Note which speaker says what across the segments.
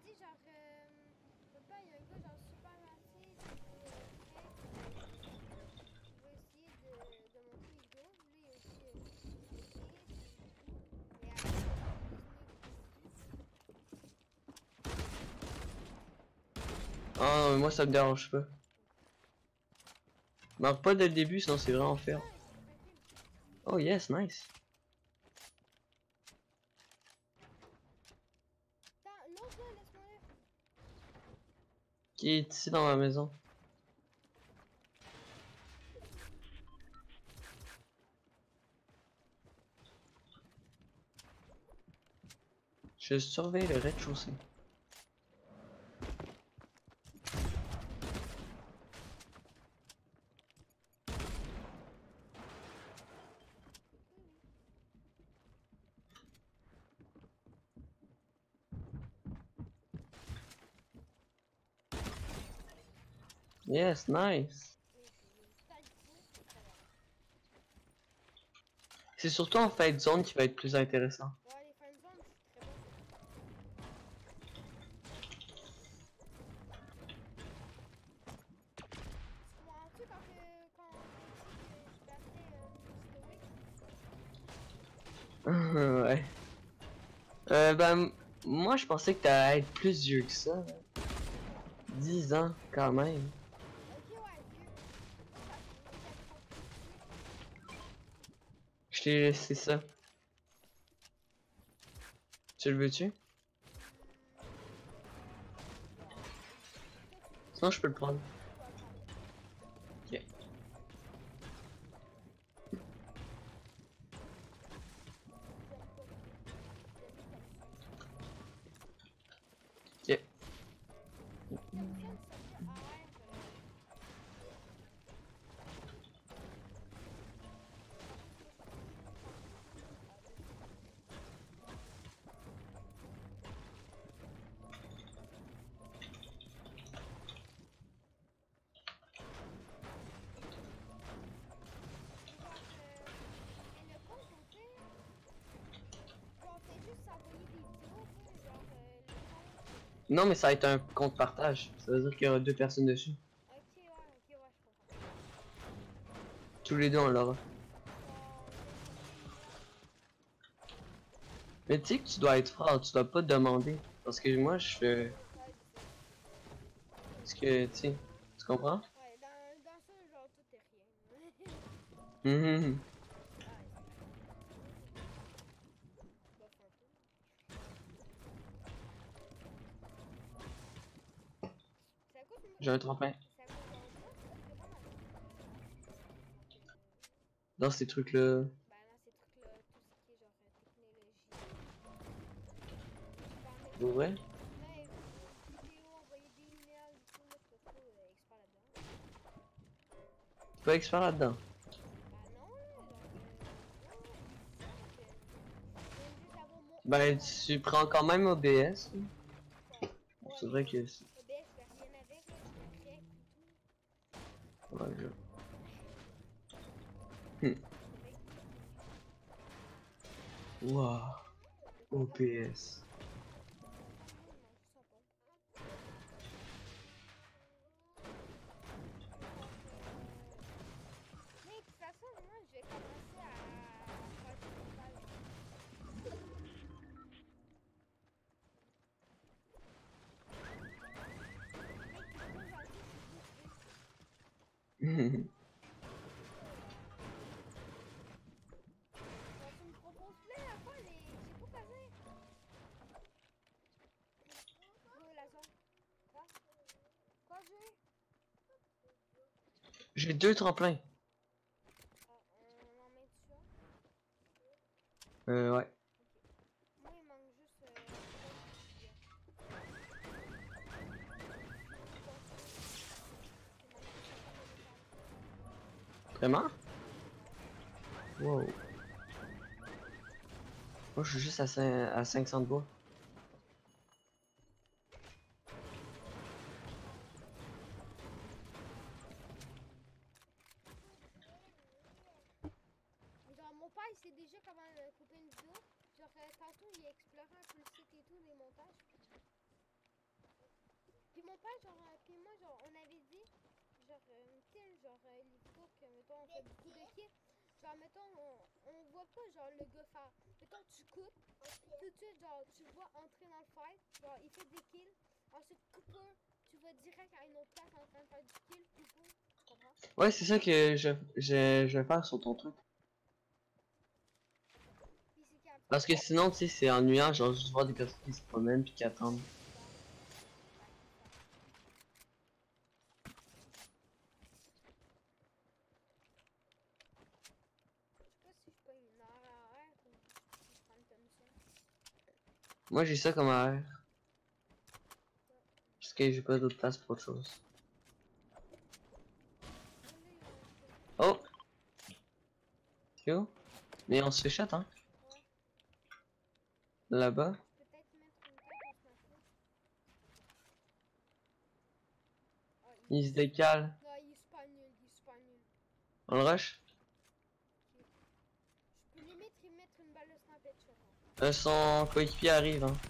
Speaker 1: dit genre, papa, il y a un gars genre super gentil, il va essayer de montrer les vidéos. Là, il a dit, ok, puis tout. Mais après, il a pas continué plus.
Speaker 2: Ah non, mais moi ça me dérange pas. Marque pas dès le début, sinon c'est vraiment faire.
Speaker 1: Non, tranquille.
Speaker 2: Oh yes, nice.
Speaker 1: Attends, l'autre là, laisse-moi là.
Speaker 2: Qui est ici dans ma maison? Je surveille le rez-de-chaussée.
Speaker 1: Oui, oui.
Speaker 2: Yes, nice.
Speaker 1: Oui, c'est pas du tout, c'est très bien.
Speaker 2: C'est surtout en fait zone qui va être plus intéressant.
Speaker 1: Ouais, les fan zones, je suis très bon sur ça. Tu comprends-tu quand je t'ai dit que je battais Stoic?
Speaker 2: Ouais. Ben, moi je pensais que t'allais être plus vieux que ça. 10 ans, quand même.
Speaker 1: Ok, ouais, vieux. Moi, ça fait quasiment plus petit.
Speaker 2: Je t'ai laissé ça. Tu le veux-tu?
Speaker 1: Ouais. Toi, tu veux?
Speaker 2: Sinon je peux le prendre.
Speaker 1: Ouais, prends-le.
Speaker 2: Ok.
Speaker 1: J'aime pas ça. J'aime mieux comme ça.
Speaker 2: Ok.
Speaker 1: Comme ça peut avoir. En plus, moi, je suis plus fort que toi. Ah, ben, c'est bon. Mais genre, mais le compte, au pire, genre, fais juste s'envoyer des vidéos, tu sais, genre, le compte.
Speaker 2: Non, mais ça va être un compte partage. Ça veut dire qu'il y aura deux personnes dessus.
Speaker 1: Ok, ouais, je comprends.
Speaker 2: Tous les deux on l'aura.
Speaker 1: Genre, n'importe qui, genre.
Speaker 2: Mais tu sais que tu dois être fort, tu dois pas demander. Parce que moi je fais.
Speaker 1: Ouais, je sais, je sais, je sais.
Speaker 2: Parce que, tu sais, tu comprends?
Speaker 1: Ouais, dans ça, genre, tout est rien.
Speaker 2: Mhm.
Speaker 1: Ouais, c'est vrai. Bof un peu. C'est à cause, moi,
Speaker 2: J'ai un tremplin.
Speaker 1: c'est à cause genre moi, ça, c'est vraiment nul. Donc,
Speaker 2: Dans ces trucs-là.
Speaker 1: ben, dans ces trucs-là, tout ce qui est genre technologie, faire
Speaker 2: Pour vrai?
Speaker 1: mettre des vidéos, envoyer des emails et tout, moi, je suis pas trop expert là-dedans.
Speaker 2: T'es pas expert là-dedans.
Speaker 1: Ben non, là, genre, ouais, simple. J'aime juste avoir mon
Speaker 2: Ben,
Speaker 1: nom.
Speaker 2: tu prends quand même OBS.
Speaker 1: Ouais,
Speaker 2: Bon,
Speaker 1: ouais,
Speaker 2: c'est vrai que c'est.
Speaker 1: OBS, je fais rien avec, là, je fais rec puis tout.
Speaker 2: Ouais, Hmm.
Speaker 1: Rec puis tout.
Speaker 2: Wow.
Speaker 1: De quoi?
Speaker 2: OBS.
Speaker 1: Moi, il mange juste un pomme. Mais genre, mais de toute façon, moi, je vais commencer à faire du montage. Mec, t'es trop gentil, je suis déçue. Genre, tu me proposes plein d'affaires, mais j'ai pas quoi dire. Go, la zone. Quoi? Quoi, j'ai?
Speaker 2: J'ai deux tremplins.
Speaker 1: Ah, on en met dessus un?
Speaker 2: Ouais.
Speaker 1: Ok. Moi, il manque juste pomme puis poisson. Il manque juste la pomme de l'étable.
Speaker 2: Vraiment?
Speaker 1: Ouais.
Speaker 2: Wow. Moi, je suis juste à 500 de bois.
Speaker 1: Mais genre, mon père, il sait déjà comment couper une vidéo. Genre, tantôt, il a exploré un peu le site et tout, les montages. Puis mon père, genre, puis moi, genre, on avait dit, genre, tu sais, genre, les vidéos que, mettons, on fait beaucoup de kills. Genre, mettons, on voit pas, genre, le gars faire. Mettons, tu coupes, tout de suite, genre, tu le vois entrer dans le fight, genre, il fait des kills. Ensuite, Cooper, tu vas direct à une autre place en train de faire du kill, Cooper, tu comprends?
Speaker 2: Ouais, c'est ça que je vais faire sur ton truc.
Speaker 1: Puis c'est qu'après,
Speaker 2: Parce que sinon, tu sais, c'est ennuyant, genre, juste voir des personnes qui se promènent puis qui attendent.
Speaker 1: je sais pas si je peux une heure à heure ou si je prends une commission.
Speaker 2: Moi, j'ai ça comme AR. Parce que j'ai pas d'autre place pour autre chose. Oh! Yo! Mais on se fait chat, hein?
Speaker 1: Ouais.
Speaker 2: Là-bas.
Speaker 1: Peut-être mettre une tête au smash là. Ah,
Speaker 2: Il se décale.
Speaker 1: non, il est super nul, il est super nul.
Speaker 2: On le rush?
Speaker 1: Ok. Je peux limite y mettre une balle de snap headshot. Hein.
Speaker 2: Son coéquipier arrive, hein.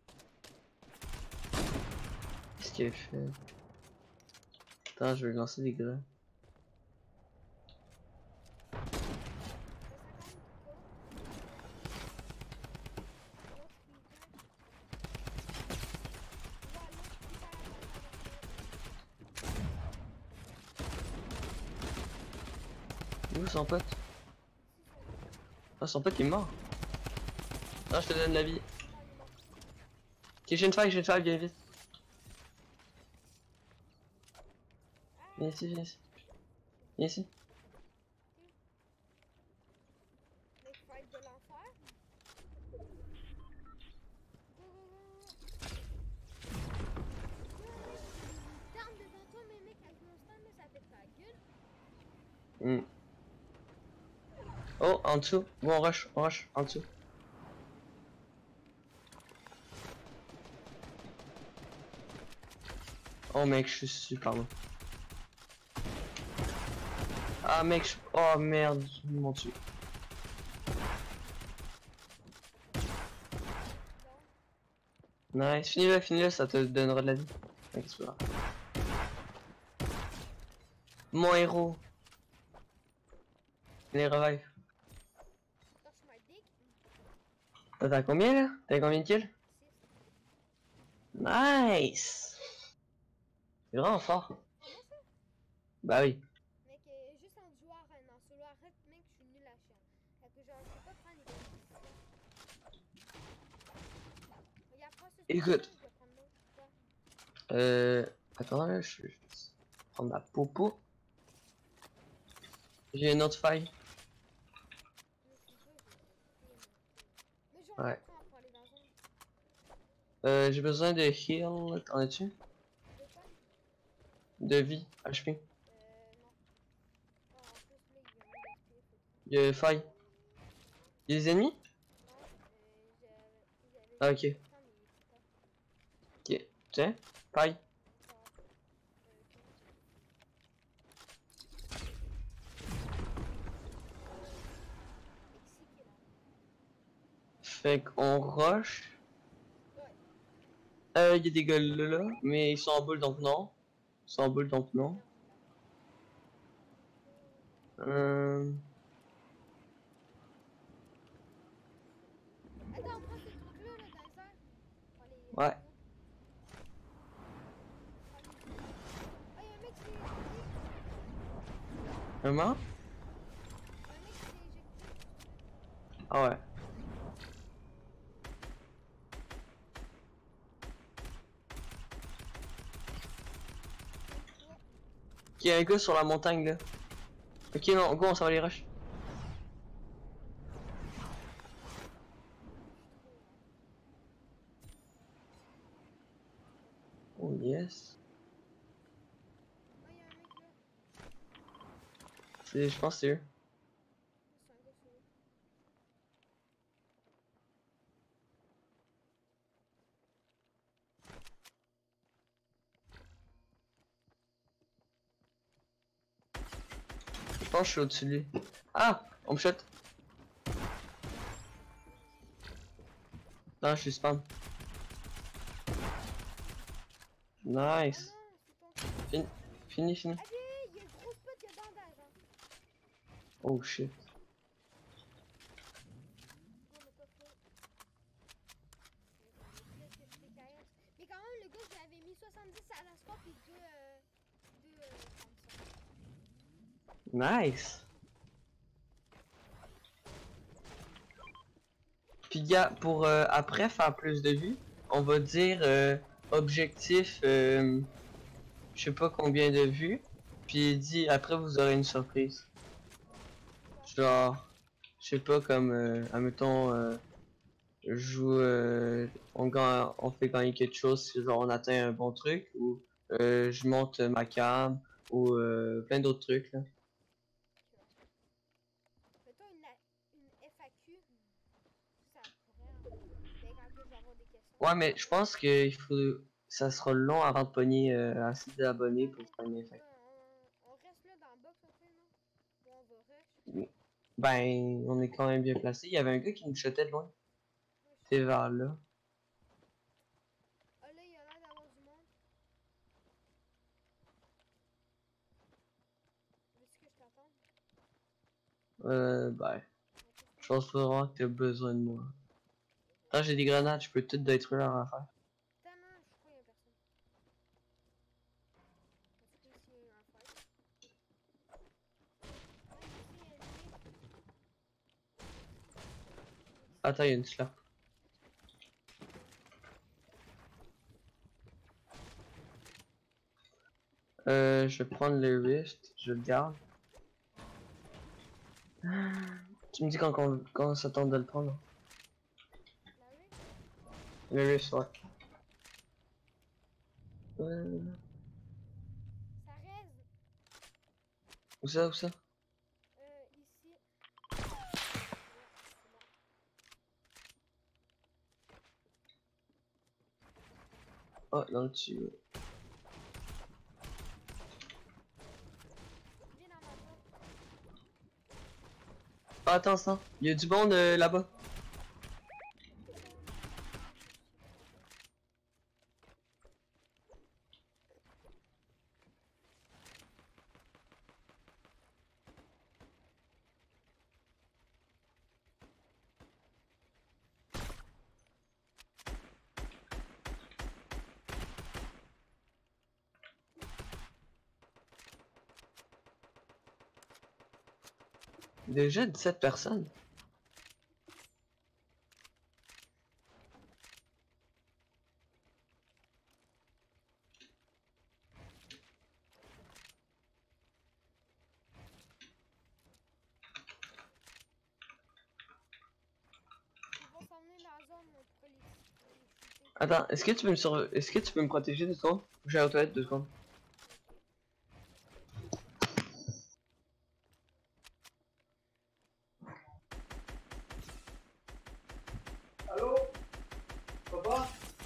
Speaker 2: Qu'est-ce qu'il a fait? Attends, je vais lancer des gars. Où son pote? Ah, son pote il est mort. Ah, je te donne la vie. Ok, j'ai une faille, viens vite. Viens ici, viens ici. Viens ici.
Speaker 1: Les fights de l'enfer. Down devant toi, mais mec, avec mon stand, là, ça fait ta gueule.
Speaker 2: Oh, en dessous. Bon, on rush, en dessous. Oh mec, je suis super loin. Ah mec, oh merde, ils m'ont tué. Nice, finis-le, ça te donnera de la vie. Ok, c'est pas grave. Mon héros. Les revive.
Speaker 1: Touch my dick.
Speaker 2: T'as combien là? T'as combien de kills?
Speaker 1: 6.
Speaker 2: Nice. C'est vraiment fort.
Speaker 1: Comment ça?
Speaker 2: Bah oui.
Speaker 1: Mec, juste en joueur, en solo arrête, mec, je suis nul à chier. Fait que genre, je peux pas prendre les décisions. Regarde, prends ce
Speaker 2: Écoute.
Speaker 1: je vais prendre l'autre. Quoi?
Speaker 2: Attends là, je vais prendre ma popo. J'ai une autre faille.
Speaker 1: Mais c'est sûr, mais je
Speaker 2: Ouais.
Speaker 1: prends pour aller dans zone.
Speaker 2: J'ai besoin de heal. T'en as-tu?
Speaker 1: De quoi?
Speaker 2: De vie, HP.
Speaker 1: Non. Oh, en plus, là, il vient de gaspiller, faut que-
Speaker 2: Il y a faille. Il y a des ennemis?
Speaker 1: Non, j'avais
Speaker 2: Ah, ok.
Speaker 1: mais il était pas.
Speaker 2: Ok. Tiens, faille.
Speaker 1: Encore. Ici qui est là.
Speaker 2: Fait qu'on rush.
Speaker 1: Ouais.
Speaker 2: Il y a des gars là, mais ils sont en boule donc non. Ils sont en boule donc non.
Speaker 1: Attends, prends ce truc-là, là, dans les airs. Prends les...
Speaker 2: Ouais.
Speaker 1: Ah, y'a un mec qui s'est éjecté.
Speaker 2: Comment?
Speaker 1: Y'a un mec qui s'est éjecté.
Speaker 2: Ah ouais. Il y a un gars sur la montagne là. Ok, non, go, on s'en va les rush. Oh yes.
Speaker 1: Ah, y'a un mec là.
Speaker 2: Je pense que c'est eux.
Speaker 1: C'est un gars solo.
Speaker 2: Je pense que je suis au-dessus de lui. Ah! On me shot. Non, je suis spam. Nice.
Speaker 1: non, c'est ton...
Speaker 2: Fini.
Speaker 1: Ah bien, il y a le gros spot, il y a bandage. Hein.
Speaker 2: Oh shit.
Speaker 1: On l'a pas fait. Qu'est-ce que je fais KS? Mais quand même, le gars, j'avais mis 70 à la score puis 2
Speaker 2: Nice. Puis gars, pour après faire plus de vues, on va dire objectif, je sais pas combien de vues. Puis il dit après vous aurez une surprise. Genre, je sais pas comme, admettons, je joue, on fait gagner quelque chose si genre on atteint un bon truc ou je monte ma cam ou plein d'autres trucs là.
Speaker 1: Mettons une FAQ. Ça pourrait, hein. Mais quand que je vais avoir des questions.
Speaker 2: Ouais mais je pense que il faut, ça sera long avant de pogner assez d'abonnés pour faire une effet.
Speaker 1: On reste là dans le box un peu, non? Ou on va rush?
Speaker 2: Ben, on est quand même bien placé. Il y avait un gars qui nous chutait de loin. C'est vers là.
Speaker 1: Ah là, il y a l'air d'avoir du monde. Veux-tu que je t'attende?
Speaker 2: Ben, je pense pas vraiment que t'as besoin de moi. Ah, j'ai des grenades, je peux tout détruire leur affaire.
Speaker 1: Attends, non, je crois qu'il y a personne. Parce que ici, il y a un fight. Ah, ici, il y a une fille.
Speaker 2: Attends, il y a une slurp. Je vais prendre le rift, je le garde. Tu me dis quand ça tente de le prendre.
Speaker 1: La rue?
Speaker 2: Le rift, ouais.
Speaker 1: Ça reste.
Speaker 2: Où ça, où ça?
Speaker 1: Ici. Yeah, c'est bon.
Speaker 2: Oh, dans le dessus.
Speaker 1: Viens dans ma boîte.
Speaker 2: Ah, attends, ça. Il y a du monde là-bas. Déjà 17 personnes.
Speaker 1: Ils vont s'emmener dans la zone pour les shooter.
Speaker 2: Attends, est-ce que tu peux me protéger 2 secondes? J'ai aux toilettes 2 secondes. Allô? Papa?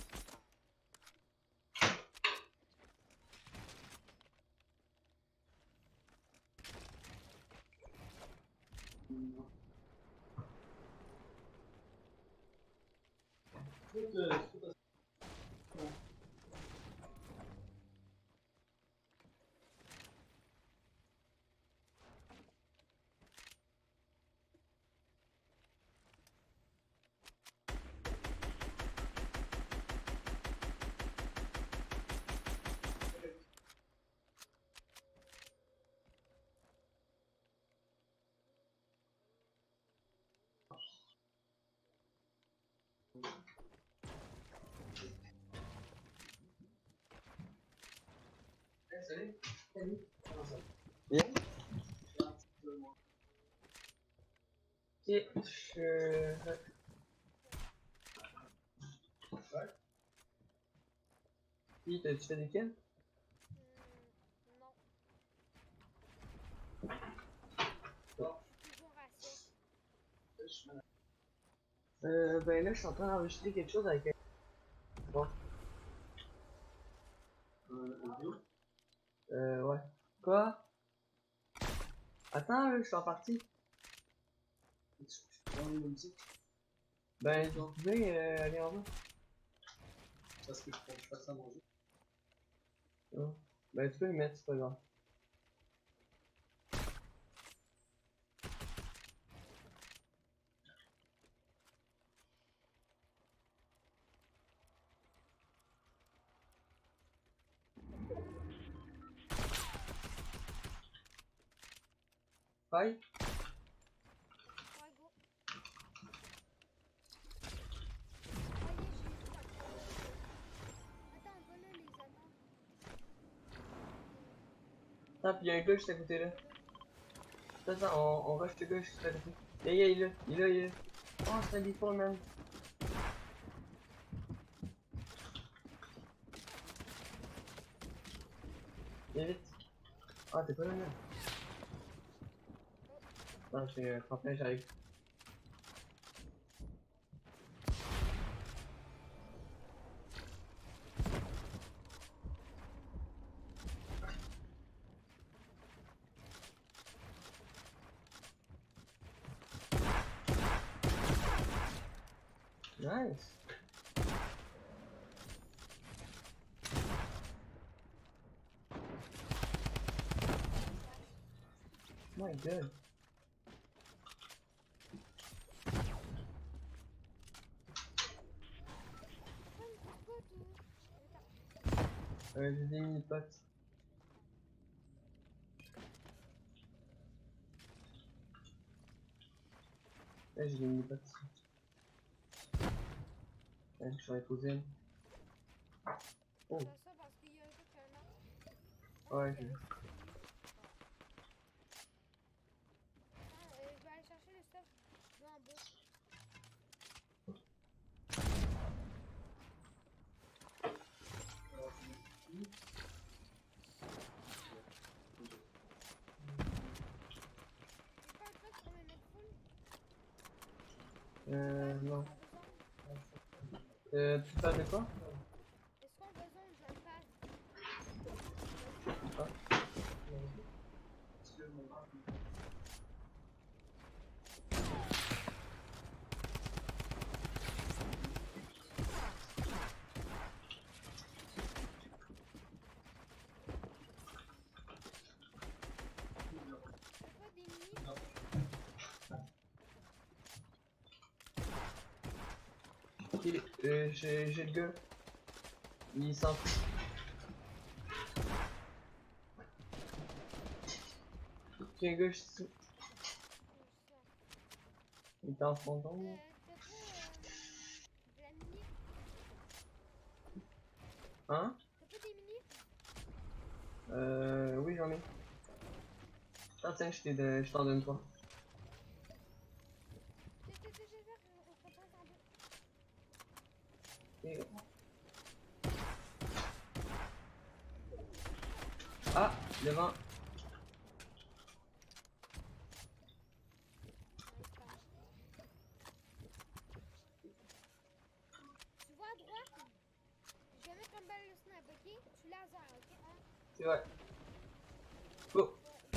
Speaker 2: Salut. Salut. Comment ça va? Bien. Ok, je... Ouais. Puis, tu fais des kills?
Speaker 1: Non.
Speaker 2: Non.
Speaker 1: Je suis toujours à sec.
Speaker 2: Ben là, je suis en train d'enregistrer quelque chose avec un... Bon. Ouais. Quoi? Attends, là, je suis en partie. Ben, vous pouvez aller en bas. Parce que je fasse à manger. Non. Ben tu peux le mettre, c'est pas grave. Bye.
Speaker 1: Ouais, go. Attends, va là, les attendre.
Speaker 2: Ah, pis y'a un gars juste à côté là. Attends, on rush le gars juste à côté. Il est là, il est là, il est là. Oh, c'est un default, man. Viens vite. Ah, t'es pas là, man. Non, j'ai un tremplin, j'arrive. Nice. My god. J'ai des mini-potes. Là, j'ai des mini-potes ici. Ouais, je serais posé. Oh.
Speaker 1: C'est ça parce qu'il y a un gars qui a un arc.
Speaker 2: Ouais, j'ai vu.
Speaker 1: Je vais aller chercher le stuff là en bas. J'ai pas un truc pour me mettre full.
Speaker 2: Non.
Speaker 1: On a besoin.
Speaker 2: Tu parles de quoi?
Speaker 1: Est-ce qu'on a besoin de jump pad?
Speaker 2: Ah.
Speaker 1: C'est pas des mini?
Speaker 2: Ok, j'ai le gars. Il s'en fout. J'ai un gars juste ici. Il est en fondant.
Speaker 1: T'as pas de la mini?
Speaker 2: Hein?
Speaker 1: T'as pas des mini?
Speaker 2: Oui, j'en ai. Ah, tiens, je t'en donne pas.
Speaker 1: On se repasse en bas.
Speaker 2: Et... Ah, devant.
Speaker 1: Tu vois à droite? Je vais mettre un balle de snap, ok? Tu laser, ok?
Speaker 2: C'est vrai. Go.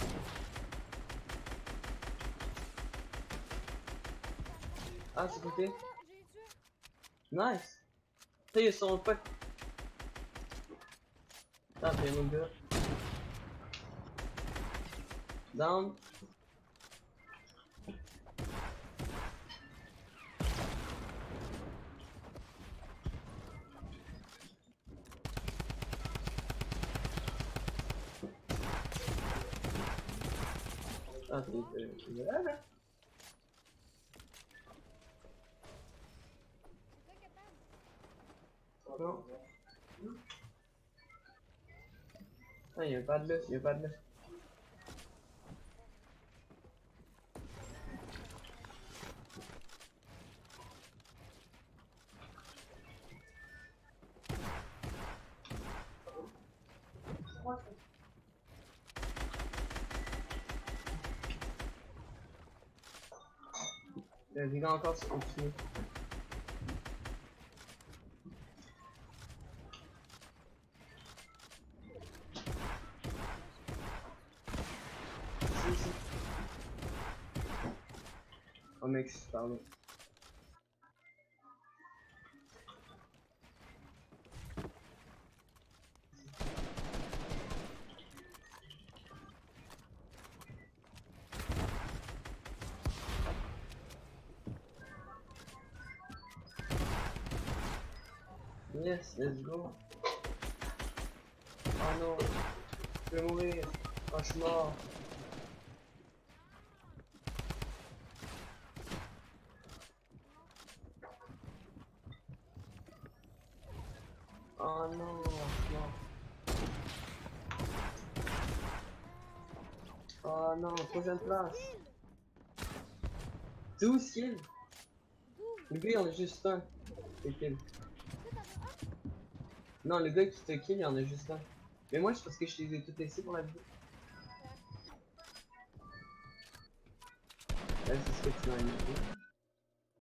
Speaker 2: Ah, c'est côté.
Speaker 1: J'ai tué.
Speaker 2: Nice. Ça, ils sont pas. Ah, t'es mon gars. Down. Ah, t'es là, là.
Speaker 1: C'est pas capable.
Speaker 2: Non. Ah, il y a pas de là, il y a pas de là. Il est encore au-dessus. Ici. Oh mec, pardon. Yes, let's go. Oh non, je vais mourir. Oh, je suis mort. Oh non, je suis mort. Oh non, troisième place. 12 kills.
Speaker 1: 12.
Speaker 2: Le gars, il en a juste un. C'est kill.
Speaker 1: Toi, t'en as un?
Speaker 2: Non, le gars qui te kill, il en a juste un. Mais moi, c'est parce que je les ai toutes laissées pour la vidéo. Là, c'est ce que tu m'as dit.